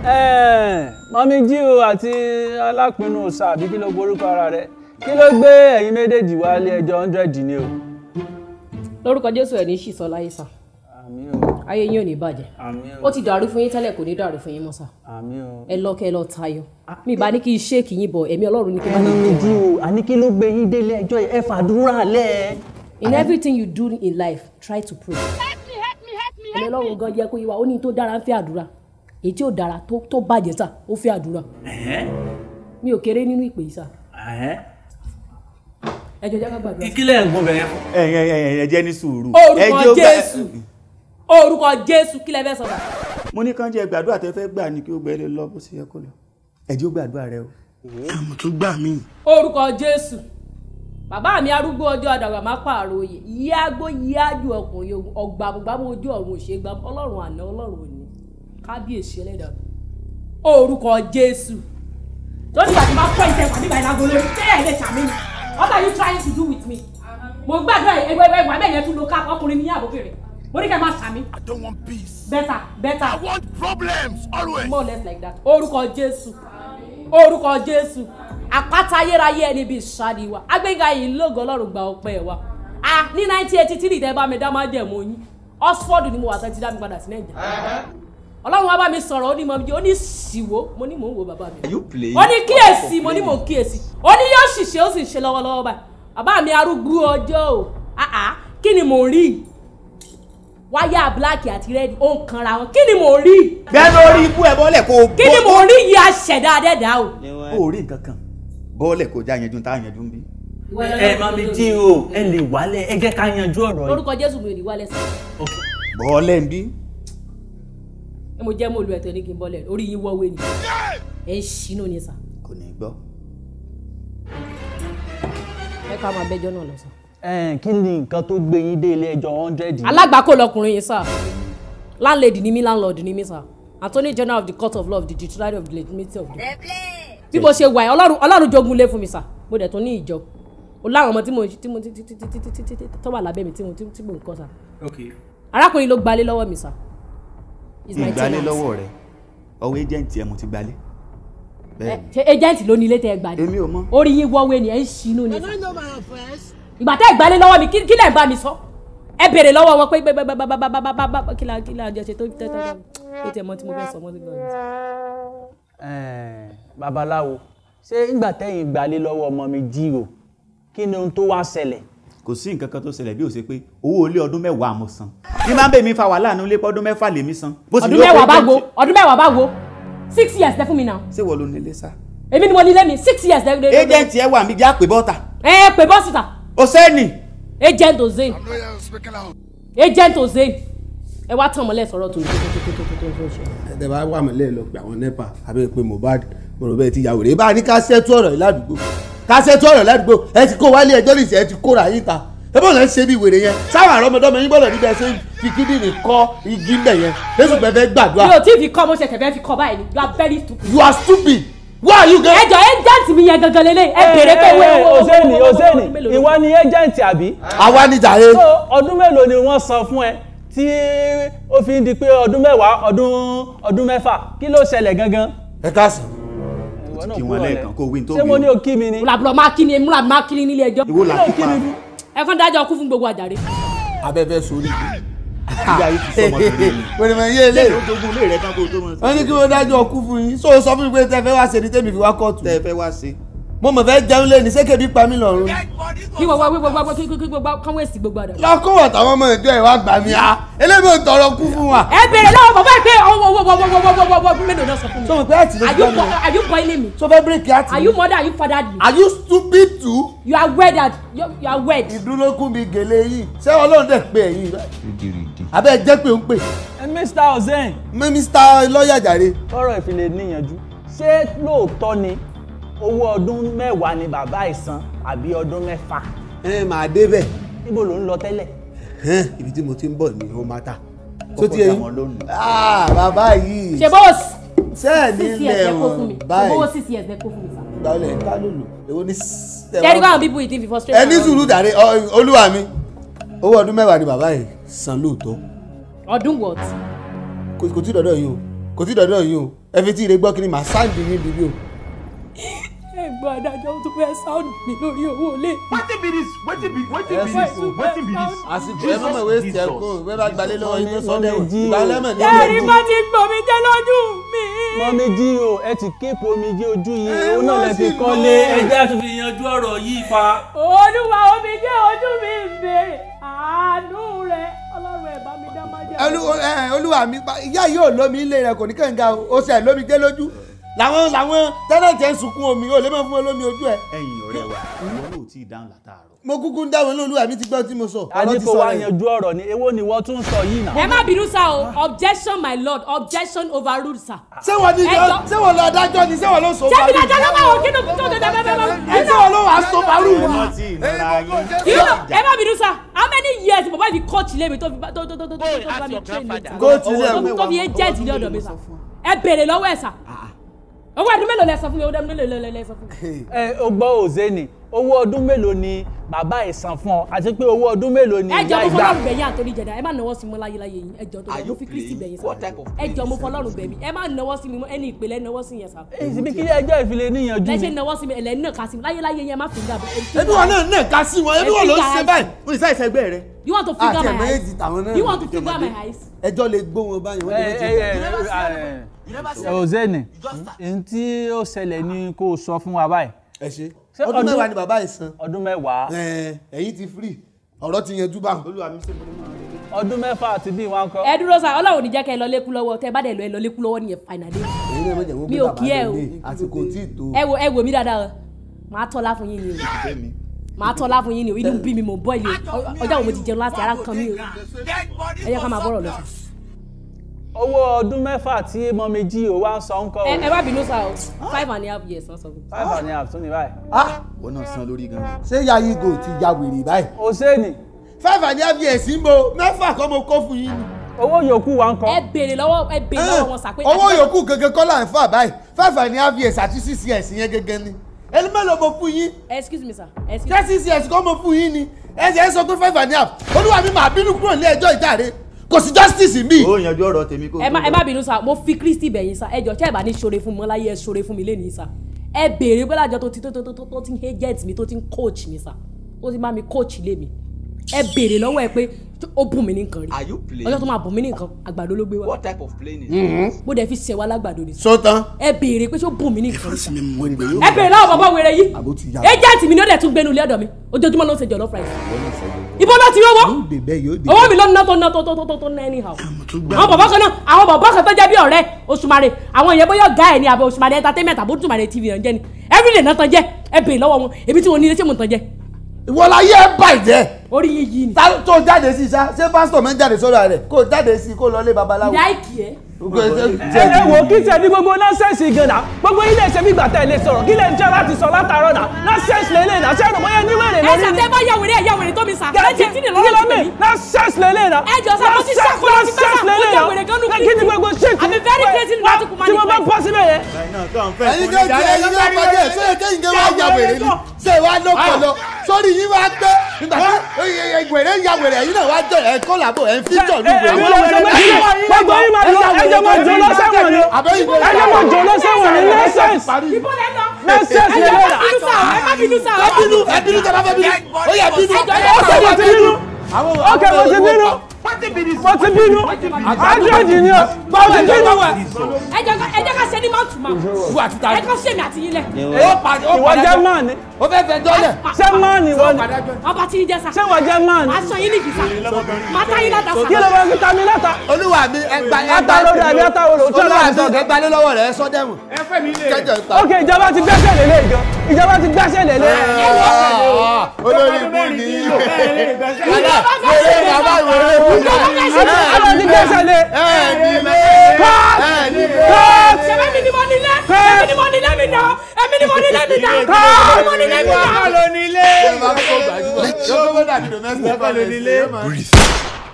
Mọ́mí Jíò àti alápinnu ọ̀sà àbí kí ló gborúkọ ara rẹ̀ kí ló gbé ẹ̀yin méjèèjì wá ilé ẹjọ́ 100 ni o. Lórúkọ Jésù ẹ̀ ní ṣìṣọ́ láyé sà. Àmín o. Ayé yín ò ní bàjẹ́. Àmín o. Ó ti dàrú fún yín tẹ́lẹ̀ kò ní dàrú fún yín mọ́ sà. Àmín o. Ẹ lọ kẹ́ ẹ lọ tayọ. Mi bá ní kí n ṣéèkì yín bọ̀ ẹ̀mí Ọlọ́run ní kí n bá ní Mọ́mí Jíò àní kí ló gbé yín délé ẹjọ́ ẹ fàdúrà lẹ̀. In everything you do in life, try to pray. Ẹ̀mí Ọlọ́run gan jẹ́ kó yé wa, ó ní tó dára ń fẹ́ àdúrà. Èyí tí ò dára tó bàjẹ́ sà, ó fẹ́ àdúrà. Mi ò kéré nínú ìpè yìí sà. Ẹjọ́ jẹ́ ká gbàdúrà. Ìkílẹ̀ ń gbọ́n bẹ̀rẹ̀ fún. Ẹ jẹ́ ní sùúrù. Orúkọ Jésù. Orúkọ Jésù kí lẹ fẹ́ sọ bá. Mo ní kàn jẹ́ gbàdúrà tẹ́ fẹ́ gbà ní kí ó gbẹ́lẹ̀ lọ bó ṣe yẹ kó lọ. Ẹ jẹ́ ó gbàdúrà rẹ o. Àmọ́ tó gbà mí. Orúkọ Jésù. Bàbá mi arúgbó ọjọ́ àdàgbà má pààrọ̀ òye. Yágbó yájú ọkùnrin ọgbàmùgbàmù ojú ọ̀run òṣègbà Ọlọ́run àná Ọlọ́run òní. Kábíyèsí ẹlẹ́dàá. Orúkọ Jésù. Tó ní àti máa pọ́ ìtẹ̀kọ̀ nígbà ìlàgò lórí. Tẹ́lẹ̀ lè ṣàmì ni. What are you trying to do with me? Mo gbàdúrà ẹgbẹ́ ìwà bẹ́ẹ̀ yẹn tún lo ká ọkùnrin ní àbókèrè. Mo ní kẹ́ máa ṣàmì. I don't want peace. Better. I want problems always. More or less like that. Orúkọ Jésù. Orúkọ Jésù. Àpáta ayérayé ẹni bíi ṣáàdì wa. Agbéga yìí lógo Ọlọ́run gba ọpẹ́ wa. Ní 1983 tẹ́ bá mi dá máa jẹ̀mú yín. Oxford ni mo wà tẹ́tí dá mi padà sí Nàìjíríà. Ọlọ́run wa bá mi sọ̀rọ̀ ó ní mọ̀ mi ó ní ṣìwó mo ní mò ń wo bàbá mi. Ó ní kíyèsí mo ní mò ń kíyèsí. Ó ní yóò ṣìṣe ó sì ṣe lọ́wọ́lọ́wọ́ báyìí. Bàbá mi arúgbó ọjọ́ o. Kí ni mò ń rí? Wáyà black àti red ó ń kanra wọn. Kí ni mò ń rí? Bẹ́ẹ̀ lórí ikú ẹ bọ́lẹ̀ kó o bọ́. Kí ni mò ń rí yìí aṣẹ̀dá adẹ́dá o? Ó rí nǹkan kan. Bọ́ọ̀lẹ̀ kò já yanjú tá a yanjú ń bí. Mọ́mí Jíò ẹ lè wálẹ̀ ẹ jẹ́ ká yanjú ọ̀rọ̀ yìí. Lórúkọ Jésù mi ò ní wálẹ̀ sí. Bọ́ọ̀lẹ̀ ń bí. Mo jẹ́ mo lu ẹ̀tọ́ ní kí n bọ́lẹ̀ orí yín wọ́wé ni. Ẹ ń ṣínú ni sà. Kò ní gbọ́. Ẹ ká máa bẹ́jọ́ náà lọ sà. Kí ni nǹkan tó gbé yín dé ilé ẹjọ́ 100? Alágbàkó lọkùnrin yìí sà. Landlady ni mí landlord ni mí sà. Attorney General of the Court of Law of the Judiciary of the Legitimate of the. Bí mo ṣe wà ẹ́ Ọlọ́run jogún lé fún mi sà. Mo dẹ̀ tún ní ìjọ. O láwọn ọmọ tí mo tó wà lábẹ́ mi tí mo ń kọ́ sà. Arákùnrin ló gbalé lọ́wọ́ mi sà. Ìgbálẹ̀ lọ́wọ́ rẹ̀ ọwọ́ agent ẹ̀ mo ti gbalẹ̀. Ṣé agent ló ní ilé tẹ́ ẹ gbà ní? Èmi ò mọ̀. Orí yín wọ́wé ni ẹ ń ṣínú ni. Ìgbà tẹ́ ẹ gbalẹ̀ lọ́wọ́ mi kí lẹ̀ ń bá mi sọ? Ẹ béèrè lọ́wọ́ wọn pé kí la jẹ ṣe tó tẹ́ mọ́ tí mo fẹ́ sọ mọ́ sí gbọ́dọ̀. Babaláwo ṣé ìgbà tẹ́yìn gbalẹ̀ lọ́wọ́ Mọ́mí Jíò kí ni ohun tó wá ṣẹlẹ̀? Kò sí nǹkan kan tó ṣẹlẹ̀ bí ó ṣe pé owó ilé ọdún 10 mo san. Ní máa ń bẹ̀ mí fa wàhálà ní ilé ọdún 6 lèmi san. Ọdún 10 bá wo 6 years dẹ́ fún mi náà. Ṣé wọ́n ló nílé sá? Èmi ni mo nílé mi 6 years dẹ́. Agent ẹ wà mí já pé bọ́ta. Pé bọ́sìtà. Ozain. Agent Ozain. Agent Ozain. Ẹ wá tàn mọ́lẹ̀ sọ̀rọ̀ tó ṣe. Ẹ bá wà mọ́lẹ̀ lọ pé àwọn Nepa àbí pé Mohbad mo rò bẹ́ẹ̀ ti yàwó rẹ̀ bá ní ká ṣẹ́tú ọ̀rọ̀ yìí ládùúgbò ká ṣẹ́tú ọ̀rọ̀ ládùúgbò ẹ ti kó wálé ẹjọ́ nìṣẹ́ ẹ ti kóra yín ta ẹ bọ́ọ̀lù ń ṣe bí wèrè yẹn sáwọn àrọ́mọdọ́mọ yín bọ́ọ̀lù níbẹ̀ ṣe fi kíndìnrín kọ́ igi ń bẹ̀ yẹn lẹ́sùn pẹ́ fẹ́ gbàdúrà. mi ò tí ì fi kọ́ mo ṣẹ̀ṣẹ̀ fẹ́ fi kọ́ báyìí you are very stupid. You are stupid. Why are you getting. ẹjọ agent mi yẹn gangan lélẹ̀ ẹ bèrè pé Ozain ìwọ ni agent àbí. àwa ni jàre. so ọdún mélòó ni wọ́n san fún ẹ tí ó fi ń di pé ọdún 10 ọdún 6 kí ló ṣẹlẹ̀ gangan. ẹ káàsán. Kí wọ́n lẹ́ẹ̀kan kó wí tó wí. ṣé mo ní o kí mi ni. múlàbúrò máa kí ni múlàbúrò máa kí ni nílé ẹjọ́. ìwọ là kí pa. ẹ kàn dájọ́ kú fún gbogbo àjàre. abẹ́fẹ́ sórí. ìyá yìí ti sọmọ tó lé mi. wẹ́n mọ̀ yé lé. lójoogun lé rẹ̀ kan kó tó mọ̀ sí. wọ́n ní kí wọ́n dájọ́ kú fún yín so sọ fún mi pé tẹ́ fẹ́ wá ṣe ni tẹ́mi fi wá kóòtù. tẹ́ fẹ́ wá ṣe. mo mọ̀ fẹ́ jẹun lé ní sékèbí pa mí lọ́rùn. kí gbogbo kán wẹ̀sì gbogbo àdá. lọ́kọ̀wọ̀ táwọn ọmọ ìjọ ẹ̀ wá gbà mí á eléyìí ò tọrọ kú fún wa. ẹ bèrè lọ́wọ́ bàbá ẹ pé ọwọ́ mélòó náà sọ fún mi. sọ ma pé àti ló gbọ́ mi. are you boiling me. so fẹ́ bírèkì àti. are you mother are you father. are you stupid too. you are wedded you are wed. ìdúrókùn mi gèlè yìí ṣé ọlọ́run dẹ̀ pé ẹ̀yìn abẹ́ jẹ́ pé ó ń pè. Mr. Ozain. Mr. lọ́ọ̀yà jàre. ọ̀rọ̀ ìfilè níyànjú ṣé lóòótọ́ ni owó ọdún 10 ni bàbá ìsan àbí ọdún 6. Màá dé bẹ̀. níbo ló ń lọ tẹ́lẹ̀. ibi tí mo ti ń bọ̀ ni ó máa ta. tó ti yẹn. bàbá yìí. ṣe bọ́wọ́ sẹ́ẹ̀ni lẹ́wọ̀n báyìí. bọ́wọ́ 6 years lẹ́kọ́ fún mi sá. gbàlẹ̀ ká ló lò èwo ní. ṣẹ́ni káwọn bíbú yìí ti fi frustrate. ẹni sùúrù dàrí olúwa mi owó ọdún 10 ni bàbá yìí san lóòótọ́. ọdún what. kò tí dọ̀dọ̀ yìí o kò tí dọ̀dọ̀ yìí o ẹ fi tí ire gbọ́ kí ni màá sáǹdì yín bíbí o. ẹ̀gbọ́n adájọ́ tó fẹ́ sáùndì mi lórí owó ilé. Wetin be this? Wetin be this? àsìkò ẹ mọ̀mọ̀ wéé tẹ̀ kó bẹ́ẹ̀ bá gbalẹ̀ lọ́wọ́ yín tó sọ́dẹ̀ wò gbalẹ́mọ̀ ní ẹ̀rí bá ti gbòmí jẹ́ lójú mi. Mọ́mẹ́jì o ẹ ti kéèpù omijé ojú yìí òun náà lẹ fi kọ́lé. ẹjẹ́ àti fi yanjú ọ̀rọ̀ yìí fa. Olúwa omi jẹ́ ojú mi béèrè àánú rẹ̀ Ọlọ́run ẹ̀ bá mi dá má jẹ́. olúwa mi ìyá yìí ò lómi ilé rẹ kò ní kànga o ṣe lómi dé lójú làwọn tẹ́lẹ̀tì ẹ̀ ń sunkún omi ò lè má fún olómi ojú ẹ̀. ẹ̀yin ọ̀rẹ́ wa ìwọ náà ò tí ì dáhùn látàárọ̀. mo kúkú ń dáwọn olúwa mi ti gbọ́ tí mo sọ. adíkò wa yanjú ọ̀rọ̀ ni èwo ni wọ́n tún sọ yìí náà. ẹ má bínú sá o objection my lord objection overruled sir. ṣé wọ́n lọ adájọ́ ni ṣé wọ́n ló sọ ṣé mi dájọ́ ló máa wọ kí ló tó tó tó ṣé wọ́n ló wàá sọ bàálù wa. ẹ má bínú sá how many years bàbá fi coach ilé mi tó fi bá mi train mi tó fi agent ilé ọ̀dọ̀ mi sá ẹ béèrè lọ́wọ́ ẹ̀ sá owó ọdún mélòó lẹ sọ fún mi owó ọdún mélòó lẹ sọ fún mi. o gbọ́ Ozain owó ọdún mélòó ni bàbá ẹ̀ san fún ọ àti pé owó ọdún mélòó ni ìyá ìgbà. ẹ jọ mo fọlọ́run bẹ̀yìn àtòrí jẹ̀dá ẹ má náwó sí mi láyé yín ẹ jọ tó lọ mo fi Kristi bẹ̀yìn sá ẹ jọ mo fọlọ́run bẹ̀mí ẹ má náwó sí mi ẹni ìpìlẹ̀ náwó sí yẹn sá. èyí kí ẹjọ́ ìfilẹ̀ níyanjú mi. lẹ́sẹ̀ náwó sí mi ẹ̀lẹ́ náà ká sí mi láyé yẹn má fi ń dàbọ̀. ẹbí wọn náà ká sí wọn ẹbí wọn ló ń ṣe báyìí wọn ì sáì sẹgbẹ́ rẹ. You want to finger my eyes? You want to finger my eyes? ẹjọ́ lè gbó wọn báyìí Ozain n tí ó ṣẹlẹ̀ ni kó o sọ fún wa báyìí. ẹ ṣe ọdún mẹ́wàá ni bàbá yìí san. ọdún mẹ́wàá. ẹ̀yin ti free ọ̀rọ̀ ti yanjú bá. ọdún mẹ́fà àti bí wọn kọ. ẹ dúró sa Ọlọ́run ní jẹ́ kẹ́ ẹ lọ lékú lọ́wọ́ tẹ́ bá dẹ̀ lọ ẹ lọ lékú lọ́wọ́ nìyẹn finally. mi ò kí ẹ o àsìkò tí ì tó. ẹ wò mí dáadáa o màá tọ́lá fún yín ni o màá tọ́lá fún yín ni o inú bí mi mò ń bọ́ ilé ọjọ́ wo mo ti jẹun láti ara kan mi o ẹ yẹ ká máa bọ́rọ̀ lọ. owó ọdún mẹ́fà tí Mọ́mẹ́jì ò wá ń sọ ń kọ́. ẹ bá bínú sa o 5.5 years wọ́n sọ fún mi. 5.5 tún ní báyìí. wọn náà san lórí gan. ṣé yayi go ti ya wèrè báyìí. Ozain 5.5 years ń bo mẹ́fà kọ́ mo kó fún yín ni. owó yòókù wa ń kọ́. ẹ béèrè lọ́wọ́ wọn sàpé. owó yòókù gẹ́gẹ́ kọ́ là ń fà báyìí 5.5 years àti 6 years yẹn gẹ́gẹ́ ni ẹni mélòó mo fún yín. excuse me sir. ṣé 6 years kọ́ mo fún yín ni ẹ ṣe é sọ pé 5.5 olúwa mi máa bínú kúrò ní ẹjọ́ ìjàre kò sí justice mi. ó yanjú ọ̀rọ̀ tèmi kó. ẹ má bínú sá mo fi Kristi bẹ̀yìn sá ẹ jọ tí ẹ bá ní ṣoore fún mi láyé ẹ ṣoore fún mi lẹ́nìí sá ẹ béèrè pé lájọ tó ti ń agent mi tó ti ń coach mi sá tó ti bá mi coach ilé mi ẹ béèrè lọ́wọ́ ẹ pé ó bùn mí ní nǹkan rí ọjọ́ tó máa bùn mí ní nǹkan àgbàdo ló gbé wá. What type of plane is this? bó dẹ̀ fi ṣẹ̀ wá lágbàdo ni. sọ́tàn. ẹ béèrè pé ṣó bùn mí ní nǹkan rí sá ẹ béèrè lọ́wọ́ bàbá wẹrẹ yìí agent mi ni ó dẹ̀ tún gbénu ilé ọ̀dọ̀ mi ojoojúmọ́ ló ń ṣe jollof rice. ibo ló ti rówó owó mi ló ń ná tó ná anyhow. àwọn bàbá kan náà àwọn bàbá kan tó jẹ́ bí ọ̀rẹ́ Òṣùmàrè àwọn ìyẹn bóyá ọ̀gá ẹ̀ ní abẹ́ Òṣùmàrè entertainment àbó Òṣùmàrè TV náà jẹ́ ni everyday náà tán jẹ́ ẹ béèrè lọ́wọ́ wọn èmi tí mo ní ilé ṣé mo tán jẹ́. ìwọ la yẹ bàjẹ́. orí yín yìí ni. tó jáde sí sá ṣé pásítọ̀ máa ń jáde sọ́dọ̀ rẹ̀ kó jáde sí kó lọ lé babaláwo. ìdá ìkì ẹ. ẹ wo kí tẹ ní gbogbo nọ́ọ̀sẹ̀sì gan na gbogbo ilé iṣẹ́ bí gbàtà ilé sọ̀rọ̀ kí lè ń jẹ́ láti sọ látàárọ̀ náà nọ́ọ̀sẹ̀sì lélẹ̀ náà ṣẹ́nu bóyá níwèrè lórí. ẹ ṣàtẹ́ bá yàwèrè tó mi sà. ẹ jẹ́ tí ni lọ́rọ̀ tó mi. nọ́ọ̀sẹ̀sì lélẹ̀ náà. ẹ jọ sá mo ti ṣàkóso ti bá sà mo yàwèrè gan nù kí ni gbogbo ṣe àmì very creative láti kú máa ní. tí mo bá bọ́ síbẹ̀ yẹn. ẹ̀yin kan ti ẹ̀yin kan pàdé ṣé kéyìn kan wá yàwèrè ni ṣé wàá lọ́pọ̀lọ́ sórí yín wá gbé nígbà tí ìgbèrè ń yàwèrè ẹ̀yin náà wá jọ ẹ̀ kọ́ làbò ẹ̀ ń fi jọ̀ ní ìgbèrè. gbogbo yín máa lọ ẹjọ́ máa jọ lọ́sẹ̀wọ̀n ni ẹjọ́ máa jọ lọ́sẹ̀wọ̀n ni nọ́ọ̀sẹ̀sì. nọ́ọ̀sẹ̀sì lè rà. ẹ má bínú sà. ẹ bínú tẹ bá fẹ́ bínú ó yẹ bínú. mo ti bínú ok mo ti bínú mo ti bínú àjọyìn ni o mo ti bínú. ẹ jẹ́ ká ṣe ní mọ́tò máa ẹ kàn ṣe mi àti yín lẹ̀. ìwọ jẹ́ máà ni. ó fẹ́ fẹ́ jọ́lẹ̀. ṣé máà ni wọ́n ni. ọba tí ń jẹ sa. ṣé wọ́n jẹ́ máà ni. aṣọ yín nìkì sa. máa tá yín láta sa. kí ló máa fi ta mi láta. olúwa mi ẹgbà ata lórí àbí ata wo ló tẹ́ láti sọ. ẹgbà lé lọ́wọ́ rẹ̀ sọ́dẹ̀mù. ẹ fẹ́ mi lé. ok ìjọba ti gbẹ́sẹ̀ lélẹ̀ ìjọ ìjọba ti gbẹ́sẹ̀ lélẹ̀. olórí ibú ni bàbá ìwòrè ibú ni àwọn ti gbẹ́sẹ̀ lé. kọ́ọ̀t ṣẹ̀fẹ̀ mi ni mo nílé èmi ni mo nílé mi náà èmi ni mo nílé mi náà èmi ni mo nílé mi náà. Báwo ló nílé? Breathe.